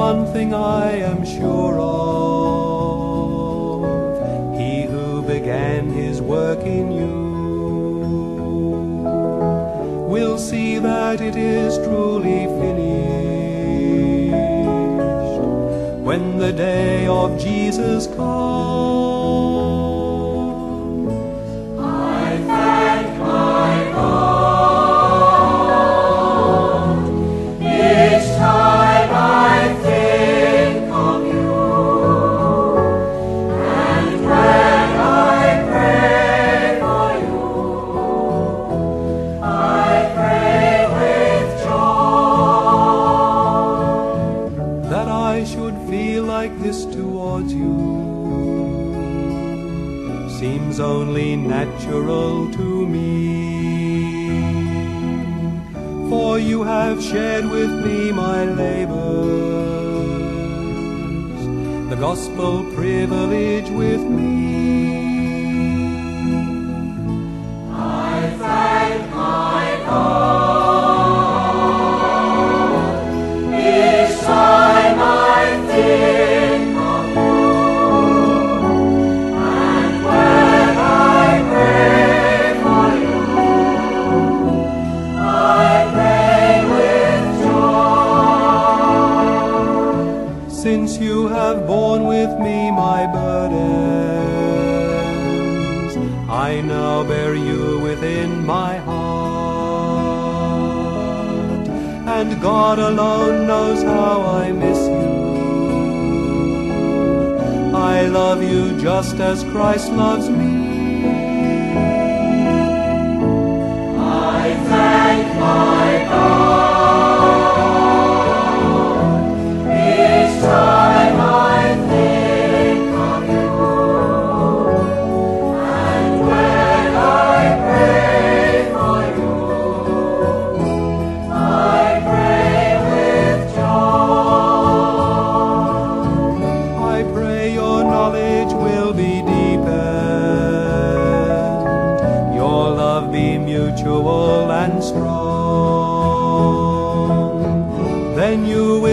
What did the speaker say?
one thing I am sure of, he who began his work in you will see that it is truly finished when the day of Jesus comes. I thank my God each time I think of you, and when I pray for you, I pray with joy. That I should feel like this towards you seems only natural to me, for you have shared with me my labors, the gospel privilege with me. I thank my God each time I think of you, and when I pray for you, I pray with joy. Since you have borne with me my burdens, I now bear you within my heart, and God alone knows how I miss you. I love you just as Christ loves me. I thank my God each time I think of you, and when I pray for you, I pray with joy. I pray your knowledge will be deepened, your love be mutual and strong. Then you